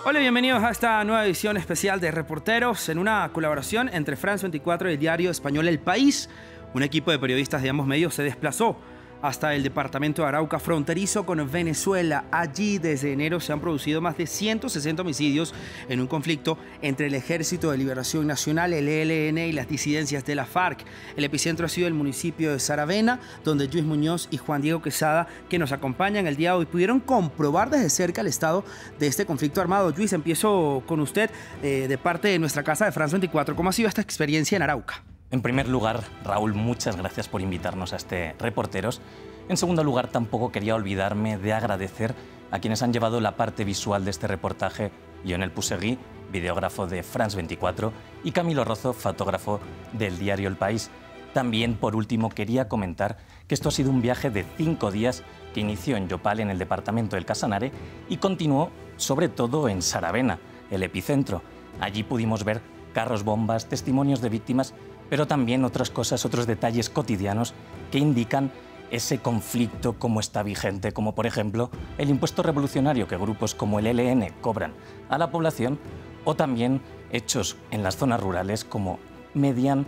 Hola, bienvenidos a esta nueva edición especial de Reporteros en una colaboración entre France 24 y el diario español El País. Un equipo de periodistas de ambos medios se desplazó hasta el departamento de Arauca, fronterizo con Venezuela. Allí desde enero se han producido más de 160 homicidios en un conflicto entre el Ejército de Liberación Nacional, el ELN, y las disidencias de la FARC. El epicentro ha sido el municipio de Saravena, donde Luis Muñoz y Juan Diego Quesada, que nos acompañan el día de hoy, pudieron comprobar desde cerca el estado de este conflicto armado. Luis, empiezo con usted de parte de nuestra casa de France 24. ¿Cómo ha sido esta experiencia en Arauca? En primer lugar, Raúl, muchas gracias por invitarnos a este Reporteros. En segundo lugar, tampoco quería olvidarme de agradecer a quienes han llevado la parte visual de este reportaje: Lionel Pusegui, videógrafo de France 24, y Camilo Rozo, fotógrafo del diario El País. También, por último, quería comentar que esto ha sido un viaje de 5 días que inició en Yopal, en el departamento del Casanare, y continuó sobre todo en Saravena, el epicentro. Allí pudimos ver carros bombas, testimonios de víctimas, pero también otras cosas, otros detalles cotidianos que indican ese conflicto como está vigente, como por ejemplo el impuesto revolucionario que grupos como el ELN cobran a la población, o también hechos en las zonas rurales como median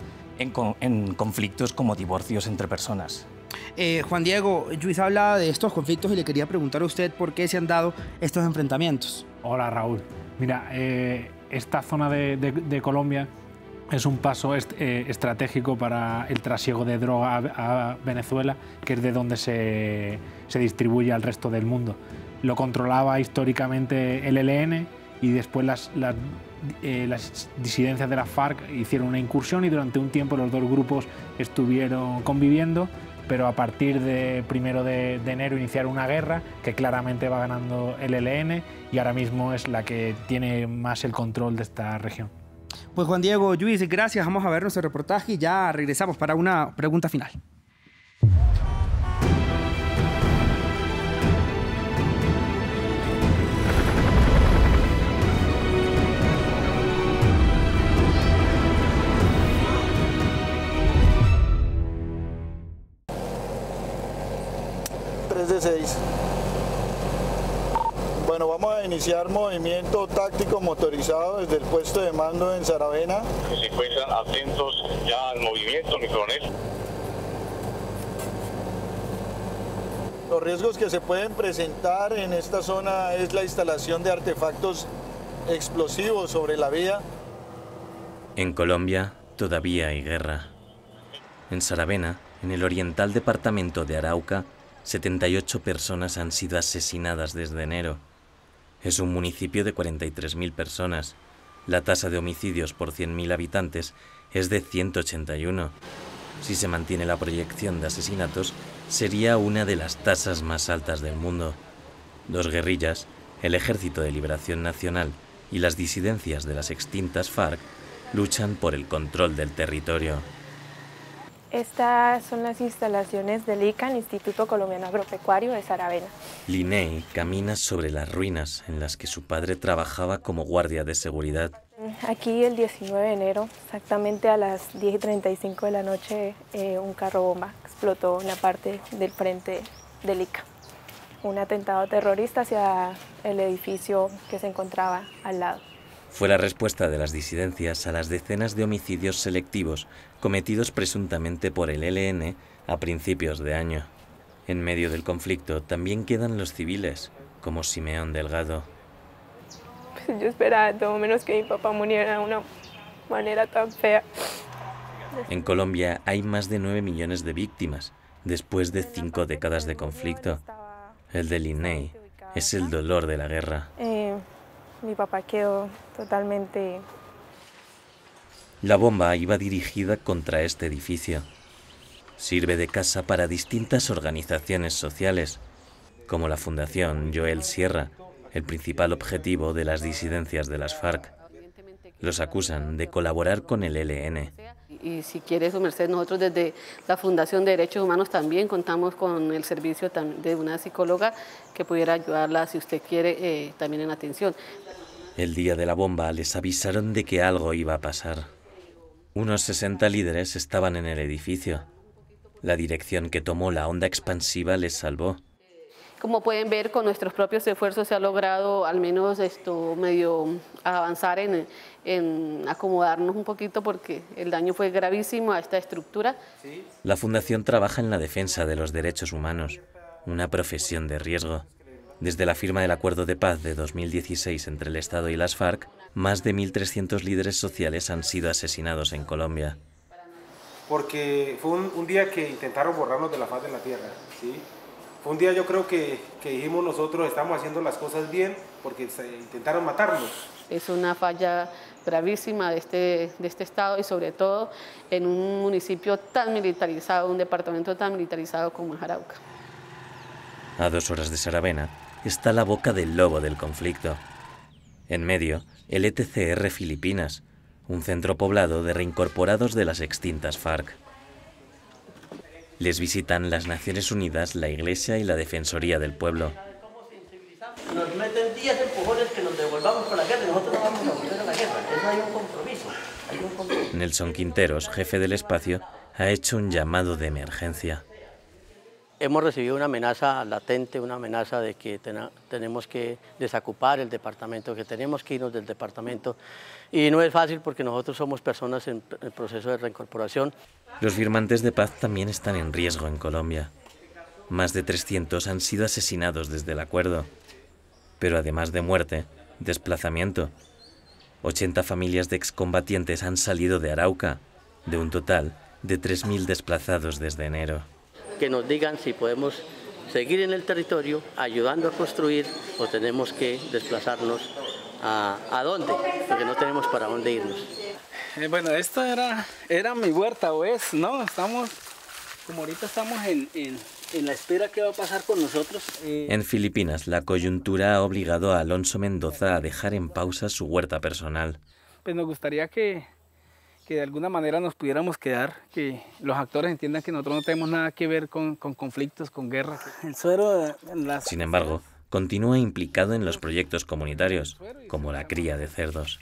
en conflictos como divorcios entre personas. Juan Diego, Luis habla de estos conflictos y le quería preguntar a usted por qué se han dado estos enfrentamientos. Hola, Raúl. Mira, esta zona de Colombia es un paso estratégico para el trasiego de droga a Venezuela, que es de donde se distribuye al resto del mundo. Lo controlaba históricamente el ELN y después las disidencias de la FARC hicieron una incursión y durante un tiempo los dos grupos estuvieron conviviendo, pero a partir de 1 de enero iniciaron una guerra que claramente va ganando el ELN y ahora mismo es la que tiene más el control de esta región. Pues Juan Diego, Luis, gracias. Vamos a ver nuestro reportaje y ya regresamos para una pregunta final. De 6. Bueno, vamos a iniciar movimiento táctico motorizado desde el puesto de mando en Saravena. Se encuentran atentos ya al movimiento, mi coronel. Los riesgos que se pueden presentar en esta zona es la instalación de artefactos explosivos sobre la vía. En Colombia todavía hay guerra. En Saravena, en el oriental departamento de Arauca, 78 personas han sido asesinadas desde enero. Es un municipio de 43.000 personas. La tasa de homicidios por 100.000 habitantes es de 181. Si se mantiene la proyección de asesinatos, sería una de las tasas más altas del mundo. Dos guerrillas, el Ejército de Liberación Nacional y las disidencias de las extintas FARC, luchan por el control del territorio. Estas son las instalaciones del ICAN, Instituto Colombiano Agropecuario de Saravena. Linney camina sobre las ruinas en las que su padre trabajaba como guardia de seguridad. Aquí el 19 de enero, exactamente a las 10:35 de la noche, un carro bomba explotó en la parte del frente del ICAN. Un atentado terrorista hacia el edificio que se encontraba al lado. Fue la respuesta de las disidencias a las decenas de homicidios selectivos cometidos presuntamente por el ELN a principios de año. En medio del conflicto también quedan los civiles, como Simeón Delgado. Pues yo esperaba todo menos que mi papá muriera de una manera tan fea. En Colombia hay más de 9 millones de víctimas, después de 5 décadas de conflicto. El de Linney es el dolor de la guerra. Mi papá quedó totalmente... La bomba iba dirigida contra este edificio. Sirve de casa para distintas organizaciones sociales, como la Fundación Joel Sierra, el principal objetivo de las disidencias de las FARC. Los acusan de colaborar con el ELN. Y si quiere su merced, nosotros desde la Fundación de Derechos Humanos también contamos con el servicio de una psicóloga que pudiera ayudarla, si usted quiere, también en atención. El día de la bomba les avisaron de que algo iba a pasar. Unos 60 líderes estaban en el edificio. La dirección que tomó la onda expansiva les salvó. Como pueden ver, con nuestros propios esfuerzos se ha logrado al menos medio avanzar en acomodarnos un poquito porque el daño fue gravísimo a esta estructura. La Fundación trabaja en la defensa de los derechos humanos, una profesión de riesgo. Desde la firma del Acuerdo de Paz de 2016 entre el Estado y las FARC, más de 1.300 líderes sociales han sido asesinados en Colombia. Porque fue un día que intentaron borrarnos de la faz de la tierra, ¿sí? Fue un día, yo creo que dijimos nosotros estamos haciendo las cosas bien porque intentaron matarnos. Es una falla gravísima de este Estado y sobre todo en un municipio tan militarizado, un departamento tan militarizado como es Arauca. A 2 horas de Saravena está la boca del lobo del conflicto. En medio, el ETCR Filipinas, un centro poblado de reincorporados de las extintas FARC. Les visitan las Naciones Unidas, la Iglesia y la Defensoría del Pueblo. Nos meten 10 empujones que nos devolvamos con la guerra y nosotros no vamos a volver a la guerra. Eso hay un compromiso. Nelson Quinteros, jefe del espacio, ha hecho un llamado de emergencia. Hemos recibido una amenaza latente, una amenaza de que tenemos que desocupar el departamento, que tenemos que irnos del departamento. Y no es fácil porque nosotros somos personas en el proceso de reincorporación. Los firmantes de paz también están en riesgo en Colombia. Más de 300 han sido asesinados desde el acuerdo. Pero además de muerte, desplazamiento. 80 familias de excombatientes han salido de Arauca, de un total de 3.000 desplazados desde enero. Que nos digan si podemos seguir en el territorio ayudando a construir o tenemos que desplazarnos a dónde, porque no tenemos para dónde irnos. Bueno, esta era mi huerta, o es, ¿no? Como ahorita estamos en la espera que va a pasar con nosotros. En Filipinas, la coyuntura ha obligado a Alonso Mendoza a dejar en pausa su huerta personal. Pues nos gustaría que de alguna manera nos pudiéramos quedar, que los actores entiendan que nosotros no tenemos nada que ver con conflictos, con guerra. El suero Sin embargo, continúa implicado en los proyectos comunitarios, como la cría de cerdos.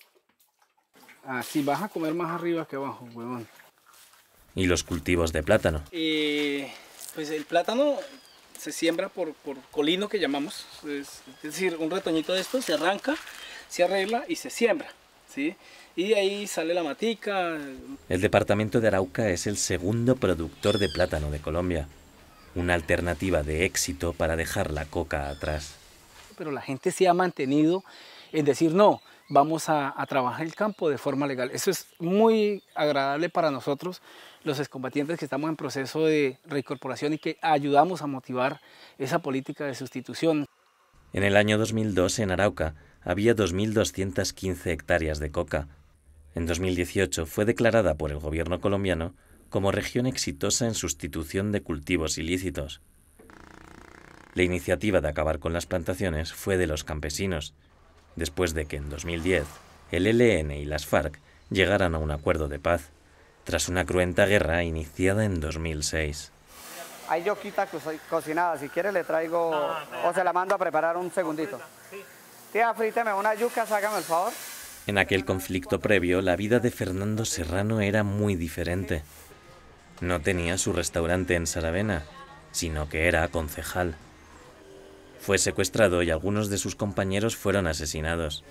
Si vas a comer más arriba que abajo, huevón. Y los cultivos de plátano. Pues el plátano se siembra por colino, que llamamos. Es decir, un retoñito de esto se arranca, se arregla y se siembra, ¿sí? Y ahí sale la matica. El departamento de Arauca es el segundo productor de plátano de Colombia. Una alternativa de éxito para dejar la coca atrás. Pero la gente se ha mantenido en decir no, vamos a trabajar el campo de forma legal. Eso es muy agradable para nosotros, los excombatientes que estamos en proceso de reincorporación y que ayudamos a motivar esa política de sustitución. En el año 2002 en Arauca había 2.215 hectáreas de coca. En 2018 fue declarada por el gobierno colombiano como región exitosa en sustitución de cultivos ilícitos. La iniciativa de acabar con las plantaciones fue de los campesinos, después de que en 2010 el ELN y las FARC llegaran a un acuerdo de paz, tras una cruenta guerra iniciada en 2006. Hay yoquita cocinada, si quiere le traigo o se la mando a preparar un segundito. Tía, fríteme una yuca, hágame el favor. En aquel conflicto previo, la vida de Fernando Serrano era muy diferente. No tenía su restaurante en Saravena, sino que era concejal. Fue secuestrado y algunos de sus compañeros fueron asesinados.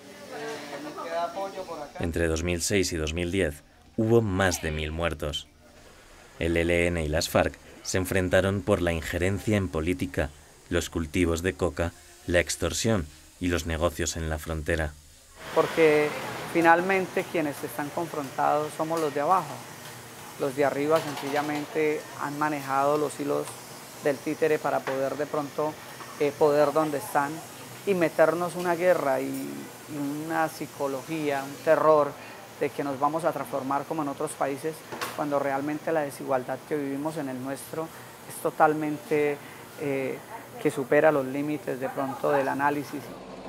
Entre 2006 y 2010 hubo más de 1.000 muertos. El ELN y las FARC se enfrentaron por la injerencia en política, los cultivos de coca, la extorsión y los negocios en la frontera. Porque finalmente quienes están confrontados somos los de abajo. Los de arriba sencillamente han manejado los hilos del títere para poder de pronto poder donde están y meternos una guerra y una psicología, un terror de que nos vamos a transformar como en otros países, cuando realmente la desigualdad que vivimos en el nuestro es totalmente que supera los límites de pronto del análisis.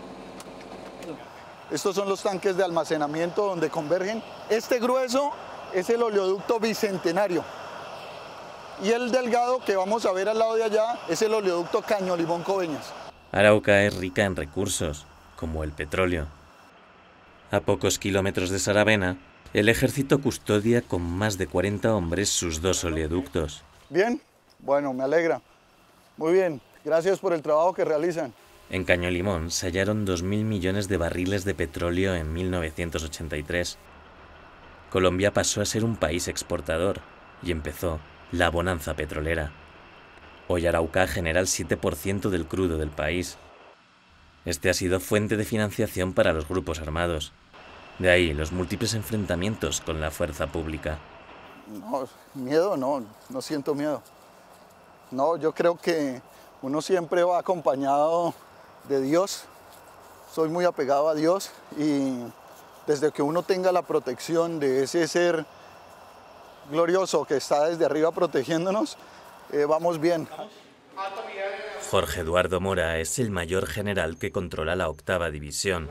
Estos son los tanques de almacenamiento donde convergen. Este grueso es el oleoducto Bicentenario. Y el delgado que vamos a ver al lado de allá es el oleoducto Caño Limón Coveñas. Arauca es rica en recursos, como el petróleo. A pocos kilómetros de Saravena, el ejército custodia con más de 40 hombres sus 2 oleoductos. ¿Bien? Bueno, me alegra. Muy bien. Gracias por el trabajo que realizan. En Caño Limón se hallaron 2.000 millones de barriles de petróleo en 1983. Colombia pasó a ser un país exportador y empezó la bonanza petrolera. Hoy Arauca genera el 7% del crudo del país. Este ha sido fuente de financiación para los grupos armados. De ahí los múltiples enfrentamientos con la fuerza pública. No, miedo no siento miedo. No, yo creo que uno siempre va acompañado de Dios. Soy muy apegado a Dios y desde que uno tenga la protección de ese ser glorioso que está desde arriba protegiéndonos, vamos bien. Jorge Eduardo Mora es el mayor general que controla la 8ª División,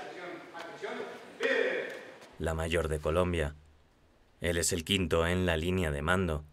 la mayor de Colombia. Él es el 5º en la línea de mando.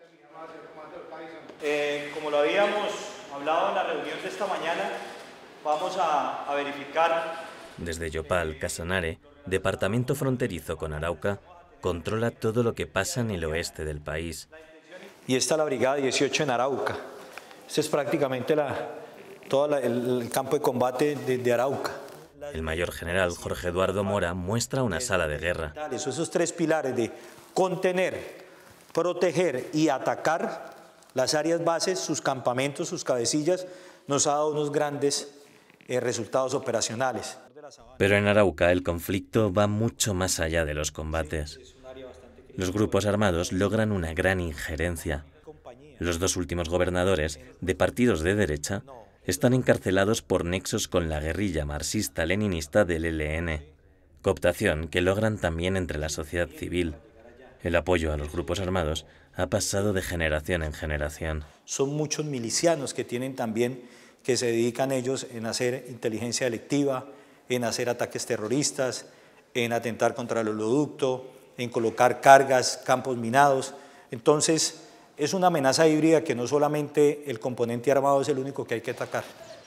Como lo habíamos hablado en la reunión de esta mañana, vamos a verificar. Desde Yopal, Casanare, departamento fronterizo con Arauca, controla todo lo que pasa en el oeste del país. Y está la Brigada 18 en Arauca. Este es prácticamente todo el campo de combate de Arauca. El mayor general Jorge Eduardo Mora muestra una sala de guerra. Esos 3 pilares de contener, proteger y atacar las áreas bases, sus campamentos, sus cabecillas, nos ha dado unos grandes resultados operacionales. Pero en Arauca el conflicto va mucho más allá de los combates. Los grupos armados logran una gran injerencia. Los 2 últimos gobernadores de partidos de derecha están encarcelados por nexos con la guerrilla marxista-leninista del ELN, cooptación que logran también entre la sociedad civil. El apoyo a los grupos armados ha pasado de generación en generación. Son muchos milicianos que tienen también, que se dedican ellos en hacer inteligencia delictiva, en hacer ataques terroristas, en atentar contra el oleoducto, en colocar cargas, campos minados. Entonces, es una amenaza híbrida que no solamente el componente armado es el único que hay que atacar.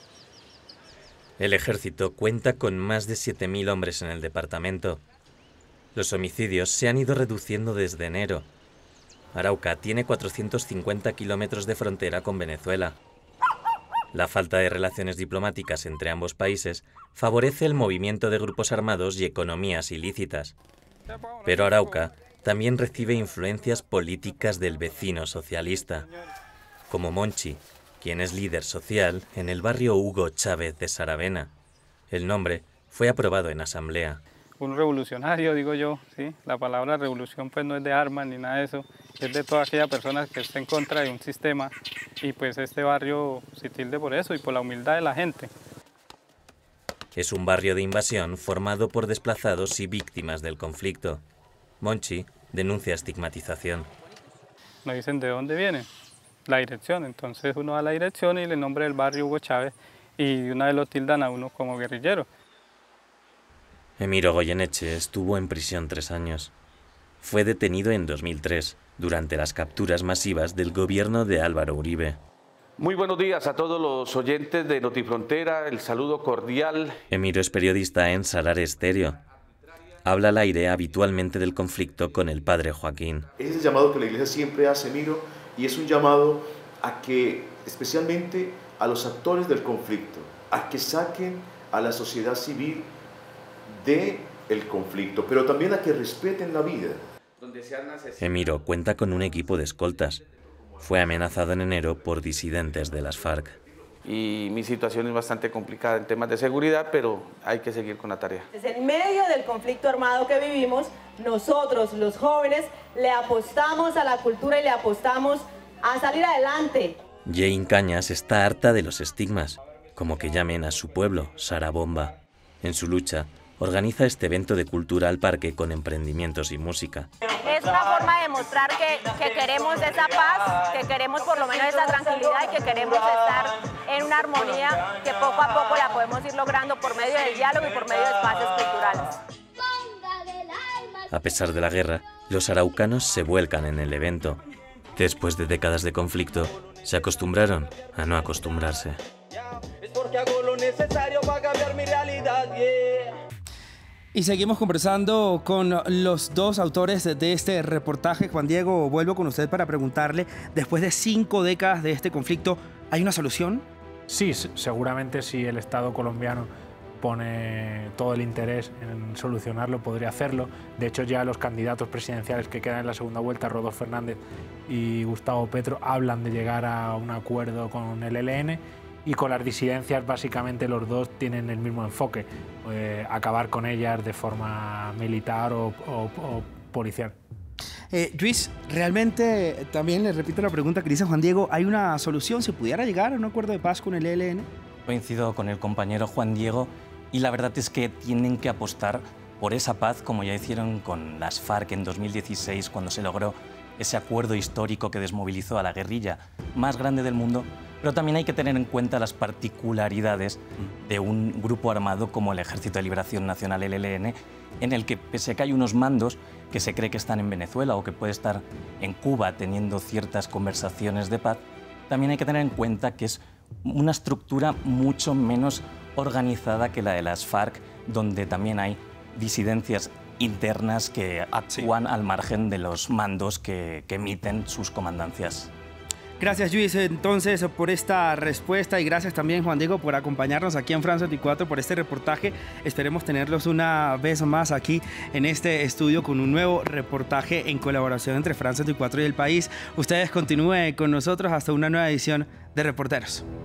El ejército cuenta con más de 7.000 hombres en el departamento. Los homicidios se han ido reduciendo desde enero. Arauca tiene 450 kilómetros de frontera con Venezuela. La falta de relaciones diplomáticas entre ambos países favorece el movimiento de grupos armados y economías ilícitas. Pero Arauca también recibe influencias políticas del vecino socialista, como Monchi, quien es líder social en el barrio Hugo Chávez de Saravena. El nombre fue aprobado en asamblea. Un revolucionario, digo yo, ¿sí? La palabra revolución pues no es de armas ni nada de eso, es de toda aquella persona que está en contra de un sistema, y pues este barrio se tilde por eso y por la humildad de la gente. Es un barrio de invasión formado por desplazados y víctimas del conflicto. Monchi denuncia estigmatización. Nos dicen de dónde viene, la dirección, entonces uno va a la dirección y le nombra el barrio Hugo Chávez y de una vez lo tildan a uno como guerrillero. Emiro Goyeneche estuvo en prisión 3 años. Fue detenido en 2003, durante las capturas masivas del gobierno de Álvaro Uribe. Muy buenos días a todos los oyentes de Notifrontera, el saludo cordial. Emiro es periodista en Salar Estéreo. Habla al aire habitualmente del conflicto con el padre Joaquín. Ese es el llamado que la Iglesia siempre hace, Emiro, y es un llamado a que, especialmente a los actores del conflicto, a que saquen a la sociedad civil del conflicto, pero también a que respeten la vida. Emiro cuenta con un equipo de escoltas. Fue amenazado en enero por disidentes de las FARC. Y mi situación es bastante complicada en temas de seguridad, pero hay que seguir con la tarea. En medio del conflicto armado que vivimos, nosotros, los jóvenes, le apostamos a la cultura y le apostamos a salir adelante. Jane Cañas está harta de los estigmas, como que llamen a su pueblo Sarabomba. En su lucha, organiza este evento de cultura al parque con emprendimientos y música. Es una forma de mostrar que queremos esa paz, que queremos por lo menos esa tranquilidad y que queremos estar en una armonía que poco a poco la podemos ir logrando por medio del diálogo y por medio de espacios culturales. A pesar de la guerra, los araucanos se vuelcan en el evento. Después de décadas de conflicto, se acostumbraron a no acostumbrarse. Es porque hago lo necesario para cambiar mi realidad, yeah. Y seguimos conversando con los 2 autores de este reportaje. Juan Diego, vuelvo con usted para preguntarle, después de 5 décadas de este conflicto, ¿hay una solución? Sí, seguramente si el Estado colombiano pone todo el interés en solucionarlo, podría hacerlo. De hecho, ya los candidatos presidenciales que quedan en la segunda vuelta, Rodolfo Fernández y Gustavo Petro, hablan de llegar a un acuerdo con el ELN, y con las disidencias básicamente los dos tienen el mismo enfoque, acabar con ellas de forma militar o policial. Luis, realmente también le repito la pregunta que dice Juan Diego, ¿hay una solución? ¿Se pudiera llegar a un acuerdo de paz con el ELN? Coincido con el compañero Juan Diego, y la verdad es que tienen que apostar por esa paz, como ya hicieron con las FARC en 2016, cuando se logró ese acuerdo histórico que desmovilizó a la guerrilla más grande del mundo. Pero también hay que tener en cuenta las particularidades de un grupo armado como el Ejército de Liberación Nacional, el ELN, en el que, pese a que hay unos mandos que se cree que están en Venezuela o que puede estar en Cuba teniendo ciertas conversaciones de paz, también hay que tener en cuenta que es una estructura mucho menos organizada que la de las FARC, donde también hay disidencias internas que actúan al margen de los mandos que emiten sus comandancias. Gracias, Luis, entonces, por esta respuesta, y gracias también, Juan Diego, por acompañarnos aquí en France 24 por este reportaje. Esperemos tenerlos una vez más aquí en este estudio con un nuevo reportaje en colaboración entre France 24 y El País. Ustedes continúen con nosotros hasta una nueva edición de Reporteros.